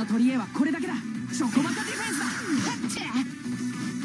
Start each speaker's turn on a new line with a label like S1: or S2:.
S1: 取り柄はこれだけだ。チョコバカディフェンスだ。はっちゃ